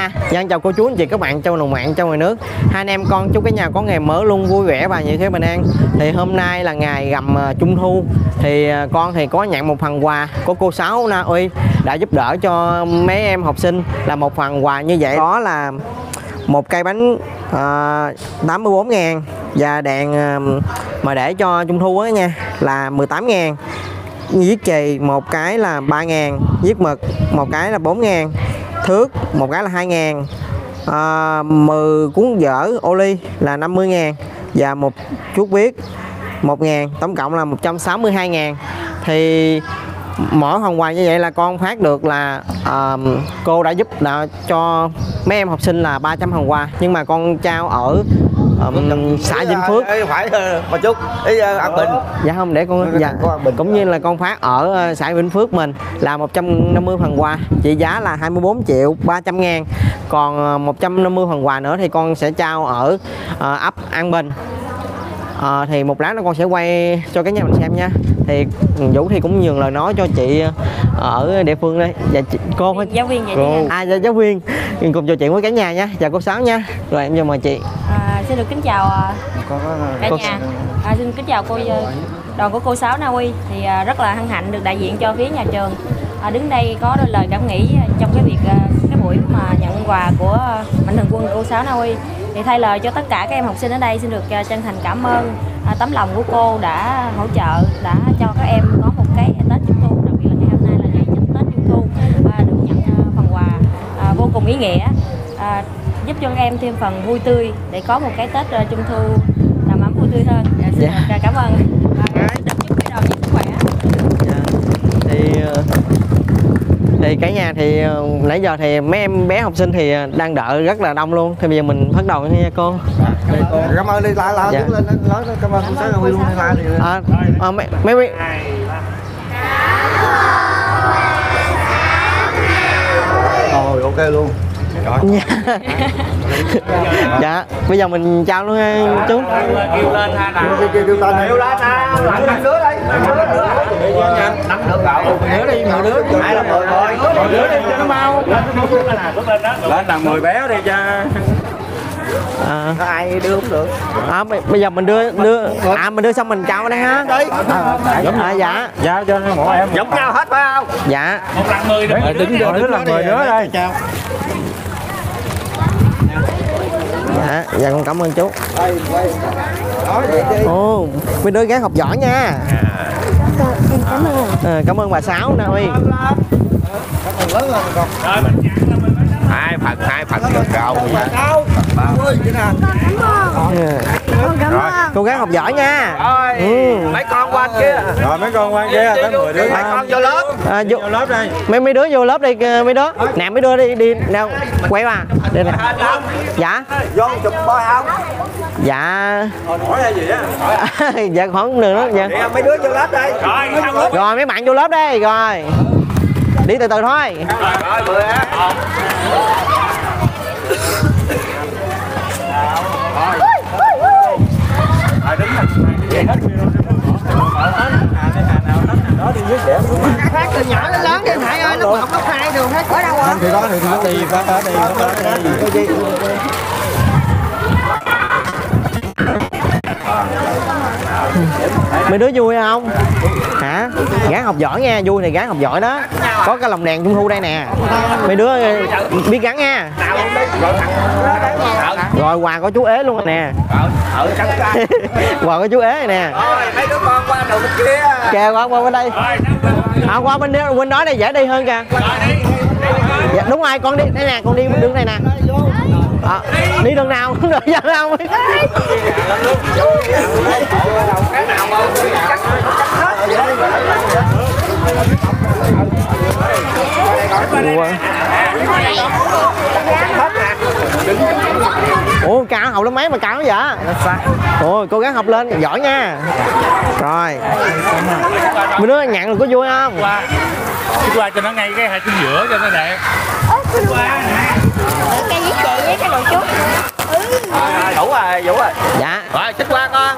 nhà. Dân chào cô chú anh chị các bạn trong đồng mạng trong ngoài nước. Hai anh em con chúc cả nhà có ngày mới luôn vui vẻ và nhiều thế bình an. Thì hôm nay là ngày rằm Trung thu, thì con thì có nhận một phần quà của cô Sáu Na Uy đã giúp đỡ cho mấy em học sinh, là một phần quà như vậy. Đó là một cây bánh 84.000 và đèn mà để cho Trung thu á nha là 18.000. Viết chì một cái là 3.000, viết mực một cái là 4.000, thước một cái là 2.000, 10 cuốn vở ô ly là 50.000 và một chút viết 1.000, tổng cộng là 162.000. Thì mỗi phần quà như vậy là con phát được là cô đã giúp cho mấy em học sinh là 300 phần quà, nhưng mà con trao ở xã Vĩnh Phước. Phải một chút ý An Bình. Dạ không, để con dạ, cũng như là con phát ở xã Vĩnh Phước mình là 150 phần quà trị giá là 24.300.000. Còn 150 phần quà nữa thì con sẽ trao ở ấp An Bình. Thì một lát nữa con sẽ quay cho cả nhà mình xem nha. Thì Vũ thì cũng nhường lời nói cho chị ở địa phương đây. Dạ chị, cô giáo viên vậy cô. Dạ, giáo viên cùng trò chuyện với cả nhà nha. Chào cô Sáu nha. Rồi em vô mời chị. Xin được kính chào cả nhà. Xin kính chào cô đoàn của cô Sáu Na Uy. Thì rất là hân hạnh được đại diện cho phía nhà trường đứng đây có đôi lời cảm nghĩ trong cái việc cái buổi mà nhận quà của Mạnh Thường Quân cô Sáu Na Uy. Thì thay lời cho tất cả các em học sinh ở đây xin được chân thành cảm ơn tấm lòng của cô đã hỗ trợ, đã cho các em có một cái Tết Trung thu, đặc biệt là ngày hôm nay là ngày Tết Trung thu, được nhận phần quà vô cùng ý nghĩa, giúp cho các em thêm phần vui tươi để có một cái Tết Trung thu đầm ấm vui tươi hơn. Xin được cảm ơn và chúc quý đầu nhiều sức khỏe. Thì cả nhà thì nãy giờ thì mấy em bé học sinh thì đang đợi rất là đông luôn. Thì bây giờ mình bắt đầu nha cô. Cảm ơn đi la dạ. Lên nói cảm ơn cô Sáu Na Uy luôn la đi. Mấy Rồi ok luôn. Dạ, bây giờ mình trao luôn ha chú. Kêu lên ha nào. Kêu lên ha. Lại 5 đứa đây. 5 đứa gạo. 10 đứa đi, 10 đứa. Ai là 10 rồi. 10 đứa đi cho nó mau. Lên là 10 bé đi cho. Ai đưa cũng được. Bây giờ mình đưa mình đưa xong mình trao đây ha. Dạ. Dạ cho mỗi em. Giống nhau hết phải không? Dạ. Một lần 10 đứa. Đứng là 10 đứa đây. Dạ con cảm ơn chú. Ồ, mấy đứa gái học giỏi nha. Cảm ơn. Cảm ơn bà Sáu Na Uy. Hai phần được rồi. Cô gái học giỏi nha. Mấy con qua kia. Rồi mấy con qua kia tới 10 đứa. Mấy con vô lớp. Vô lớp đây. Mấy đứa vô lớp đi mấy đứa. Nè mấy đứa đi nào quay qua. Đây nè. Dạ. Vô chụp bôi không? Dạ. Hỏi là gì á? Dạ khoảng đường đó dạ. Mấy đứa vô lớp đây. Rồi mấy bạn vô lớp đi rồi. Đi từ từ thôi. Rồi 10 á. Phát từ nhỏ đến lớn đi Thầy ơi, lớp 1, lớp 2 đường hết. Ở đâu rồi? Thì đó thì nó đi phát ở đây. Mấy đứa vui không? Hả? Gán học giỏi nha, vui thì gán học giỏi đó. Có cái lồng đèn Trung thu đây nè. Mấy đứa biết gắn nha. Rồi quà có chú ế luôn rồi nè. Quà có chú ế này nè. Mấy đứa con qua đầu bên kia. Kìa qua bên đây. Qua bên đó đây dễ đi hơn kìa. Dạ, đúng rồi, con đi đây nè, con đi đường này nè. Đi đường nào cũng được dân không? Ủa cao học lên mấy mà cao vậy? Ôi cô gắng học lên giỏi nha. Rồi mấy đứa nhận được có vui không? Qua cho nó ngay cái hai chính giữa cho nó đẹp. Cây với chị với cái đồ chút. Vũ rồi, Vũ rồi. Dạ. Rồi, xích qua con.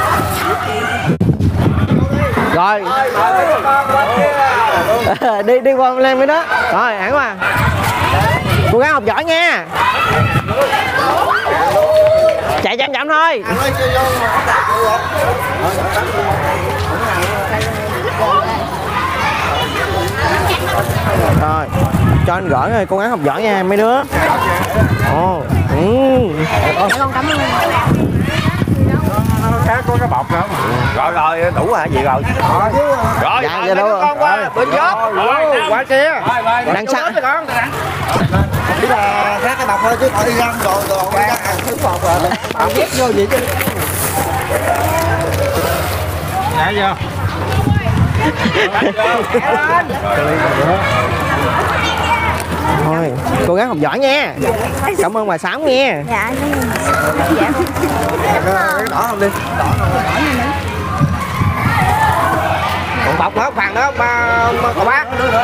Rồi. Đi qua lên mấy đó. Rồi, hẳn qua. Cố gắng học giỏi nha. Chạy chậm thôi. Rồi, cho anh gửi rồi, cố gắng học giỏi nha mấy đứa. Ồ. Con cảm ơn. Khác có cái bọc không? Rồi đủ hả gì rồi? Rồi dạ đâu con qua bên dốt. Qua kia. Đang sẵn. Chỉ là khác cái bọc thôi chứ còn đi răng đồ đi răng thứ bọc rồi. Bạn ghép vô vậy chứ. Dạ chưa? Thôi, cố gắng học giỏi nha. Cảm ơn bà Sáu nha. Dạ. Cái đỏ không đi. Đỏ còn bọc nữa, phần đó còn bác.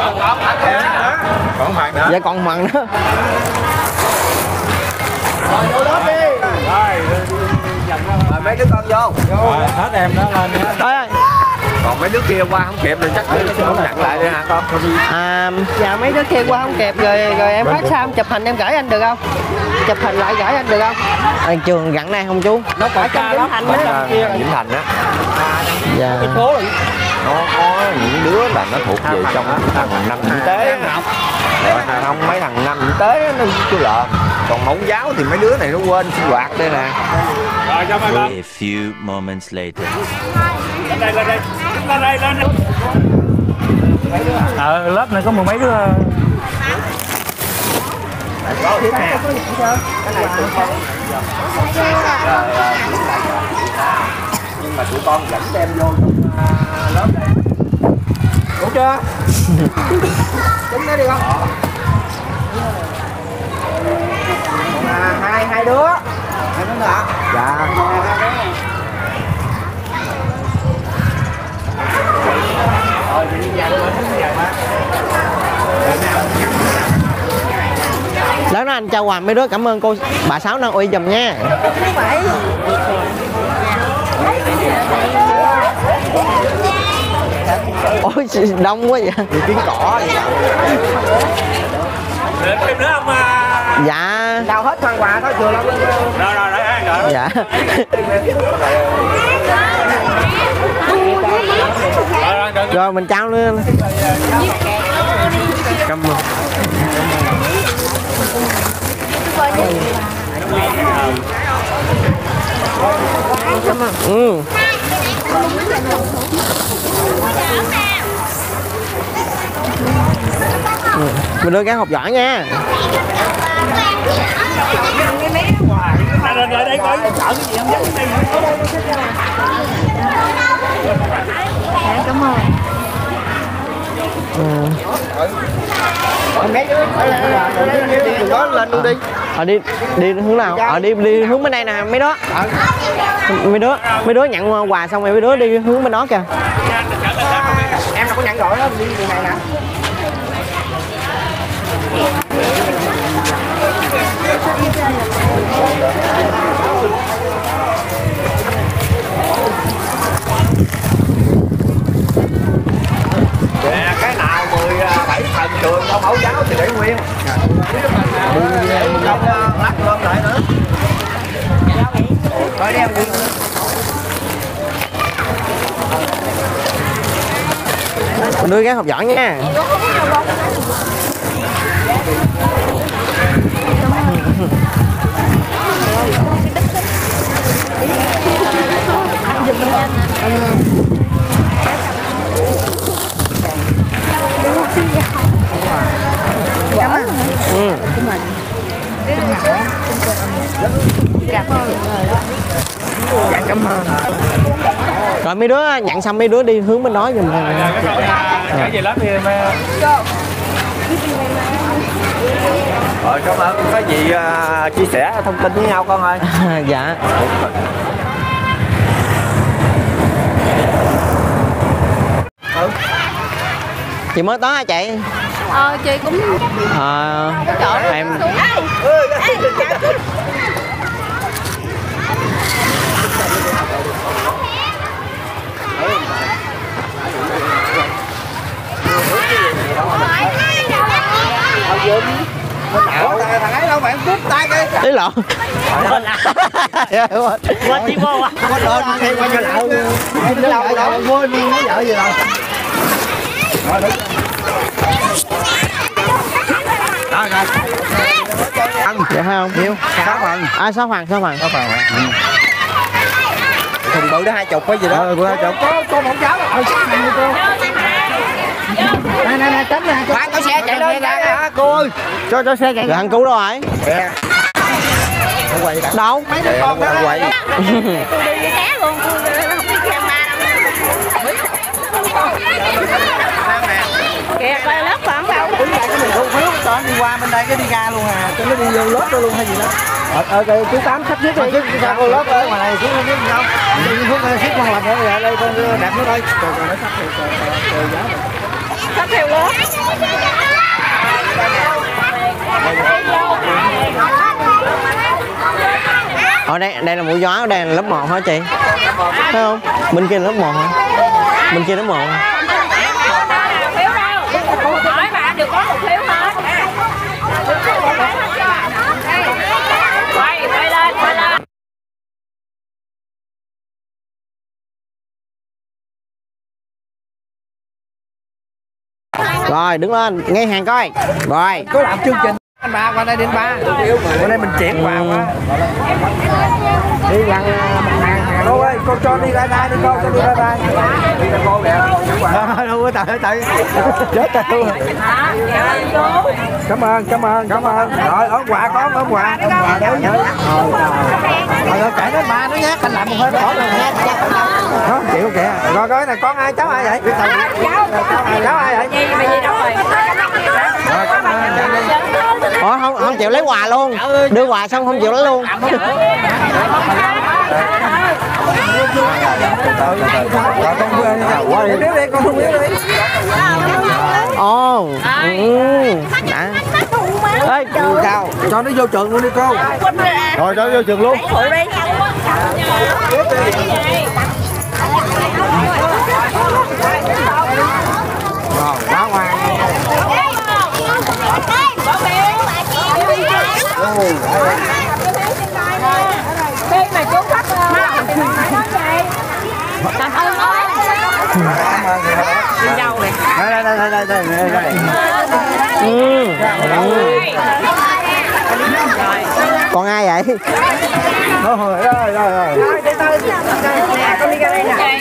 Còn phần nữa. Dạ còn mặn nữa. Rồi vô lớp đi. Rồi mấy đứa con vô. Hết em đó lên. Thôi ơi. Còn mấy đứa kia qua không kịp thì chắc không nhận lại đi hả con? Dạ mấy đứa kia qua không kịp rồi em phát sao chụp hình em gửi anh được không? Chụp hình lại gửi anh được không? Trường gặn này không chú? Nó còn trong Vĩnh Thành á. Vĩnh Thành á. Dạ. Nó có những đứa là nó thuộc về trong thằng năm kinh tế không, mấy thằng năm kinh tế nó cứ lợn, còn mẫu giáo thì mấy đứa này nó quên sinh hoạt đây nè. Rồi cho mày A few moments later. lên đây. Lớp này có mười mấy đứa. Nhưng mà tụi con dẫn đem vô lớp đây. Đủ chưa? Đúng đó đi con. Hai đứa. Hai đứa nữa. Dạ. Lớn đó anh Châu Hoàng mấy đứa cảm ơn cô bà Sáu Nan Uy giùm nha. Ôi đông quá vậy. Tiếng cỏ. Được thêm nữa không? Dạ. Đào hết phần quà thôi chưa lắm. Rồi. Dạ. Rồi mình trao luôn. Cảm ơn. Mình đưa gắng học giỏi nha. Lại đây coi sợ cái gì không dám đây. Cảm ơn. Mấy đứa đó lên luôn đi. Đi hướng nào? Đi hướng bên đây nè mấy đứa. Mấy đứa nhận quà xong rồi mấy đứa đi hướng bên đó kìa. Em đâu có nhận gọi đó, đi đường này nè. Cái nào 17 phần trường không mẫu giáo thì để nguyên. Không lắc lên lại nữa. Coi đi em đi. Đưa gắng học giỏi nha. Cảm ơn. Rồi mấy đứa nhận xong mấy đứa đi hướng bên đó giùm. Cái gì lắm thì em. Rồi cảm ơn có gì chia sẻ thông tin với nhau con ơi. Dạ. Chị mới tới hả chị? Chị cũng Em bạn cút tay cái. Tí lộn. Quên chi vô à? Có lên thêm qua cho lậu. Lậu quên nói vợ gì đâu. Rồi đứng. Rồi rồi. Dạ không? Nhiêu? 6 phần. À 6 phần, 6 phần. 6 phần. Thùng bự đó 20 có gì đó. Bự 20. Có một cháu. Cô. Nè tránh nè. Bạn có xe chạy lên ra cô ơi. Cho xe chạy. Rồi thằng Cú đâu rồi? Quay đặt. Đâu? Mấy đứa con đó quay. Tôi đi với té luôn, tôi không biết xem ba đâu. Kìa, coi lớp khoảng đâu. Đứng lại cái mình thu phiếu cho đi qua bên đây cái đi ra luôn à. Cho nó đi vô lớp luôn hay gì đó. Chú Tám sắp xếp đi. Chú sao vô lớp ở ngoài này chú không biết gì không. Đi phút xếp con làm nữa rồi đây con đẹp nó đây. Trời nó sắp theo giá. Sắp theo lớp. Ở đây là mũi gió, đây là lớp 1 hả chị? Phải không? Bên kia là lớp 1 hả? Bên kia lớp 1. Phiếu đâu? Hỏi bà được có một phiếu hết. Quay lên, quay lên. Rồi đứng lên, ngay hàng coi. Rồi. Có làm chương trình anh ba qua đây đến ba. Qua đây mình chuyển vào qua. Đi lần hàng đâu ơi, con cho đi ra đây đi con, cho đi ra đây. Đi ra cô nè. Đâu có tại chết tôi. Cảm ơn. Rồi ớn quà con, ớn quà đéo nhớ. Rồi kể đến ba nó nhát anh làm một hơi bỏ rồi nhát. Đó chịu kìa. Rồi coi này con ai cháu ai vậy? Cháu ai vậy? Mày gì đâu rồi? Ủa không chịu lấy quà luôn. Đưa quà xong không chịu lấy luôn. Rồi con qua đi đi con không biết đi. Ồ. Đã. Ê, Sao? Cho nó vô trường luôn đi cô. Rồi cho nó vô trường luôn. Rồi, quá ngoan. Khi mà chú khách thì mình phải nói gì? Cảm ơn ơi. Xin dâu này. Đây. Còn ai vậy? Rồi. Con đi ra đây nè.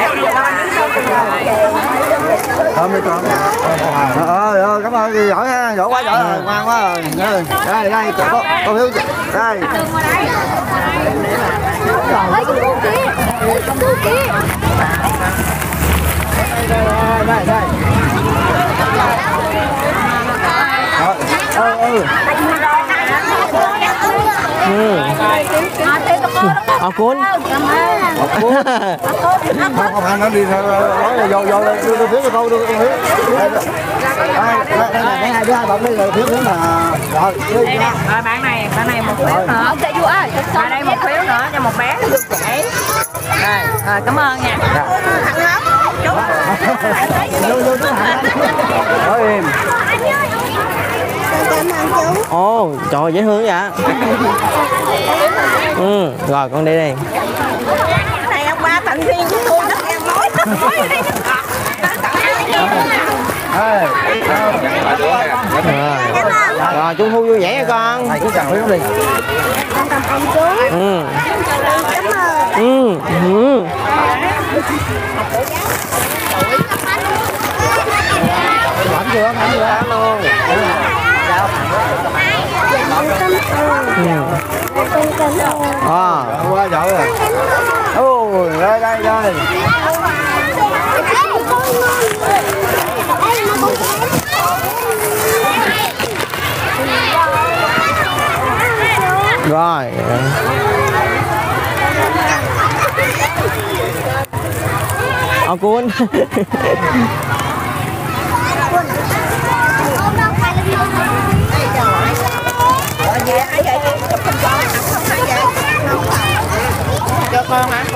Đi con. Cảm ơn đi giỏi ha, giỏi quá rồi, ngoan quá rồi. Đây, con hiếu đây. Ơi, con cu kia. Con cu kia. Đây. Cuốn. Không ăn nó đi theo nói là vô đưa phiếu cho cô, đưa con phiếu. Đây hai đứa hai bọc đi rồi phiếu mà. Rồi bạn này một phiếu nữa. Ông chú ơi, ở đây một phiếu nữa cho một bé nó được trẻ. Rồi cảm ơn nha. Rồi em. Ồ, trời dễ thương vậy. Rồi con đi đi. Này ông ba tặng riêng cho tôi đó em nói. Rồi Trung thu vui vẻ nha con. Thầy cứ chào phiếu đi. Con cảm ơn chú. Cảm ơn. Làm chưa luôn. Quá giỏi rồi. Ôi, đây. Rồi. Cuốn. Cho con hả?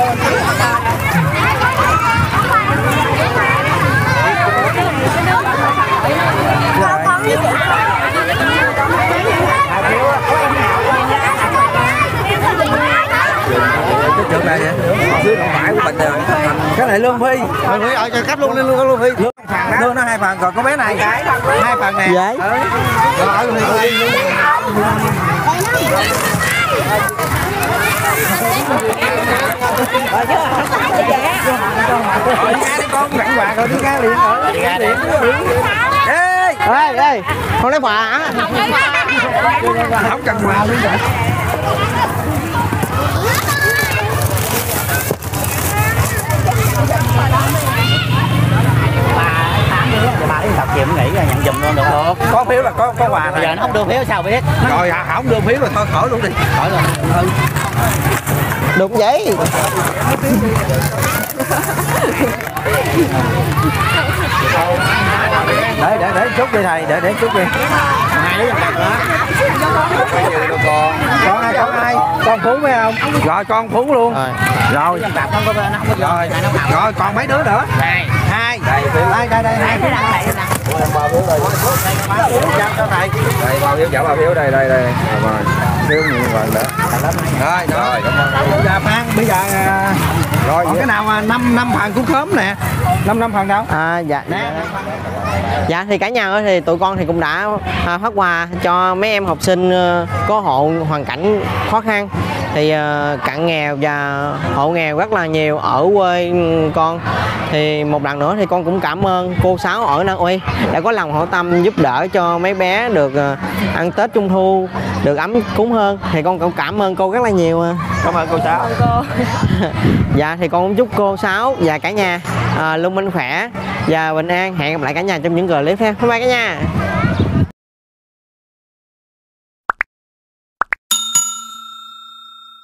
Con Lương Phi ở cho cắt luôn lên luôn Lương Phi. Lương nó 2 phần, còn có bé này 2 phần nè. Vậy. Rồi ở Lương Phi. Con quặng quà rồi đi ra liền ở. Ê, con lấy quà hả? Không cần quà luôn rồi. bà đi tập kiếm nghỉ rồi nhận giùm luôn được không? Có phiếu là có quà Bây giờ nó không đưa phiếu sao biết? rồi không đưa phiếu rồi thôi khỏi luôn đi. Khỏi luôn. Được vậy. Để chút đi thầy, để chút đi. Hai đứa đặt đó. Con ai? Con Phú phải không? Rồi con Phú luôn. Rồi. Đặt không có nó không có Rồi còn mấy đứa nữa? Hai. Đây. Hai. Cho thầy. Đây bao phiếu, bao phiếu đây. Rồi. Phiếu nhiều rồi nữa. Rồi, cảm ơn. Dạ Phan, bây giờ rồi cái nào mà 5 phần cúng khóm nè. 5 phần đâu? Dạ. Dạ thì cả nhà ơi, thì tụi con thì cũng đã phát quà cho mấy em học sinh có hộ hoàn cảnh khó khăn, thì cận nghèo và hộ nghèo rất là nhiều ở quê con. Thì một lần nữa thì con cũng cảm ơn cô Sáu ở Na Uy đã có lòng hảo tâm giúp đỡ cho mấy bé được ăn Tết Trung Thu được ấm cúng hơn. Thì con cũng cảm ơn cô rất là nhiều. Cảm ơn cô Sáu. Dạ thì con cũng chúc cô Sáu và cả nhà luôn mạnh khỏe và bình an. Hẹn gặp lại cả nhà trong những clip tiếp theo. Bye bye cả nhà.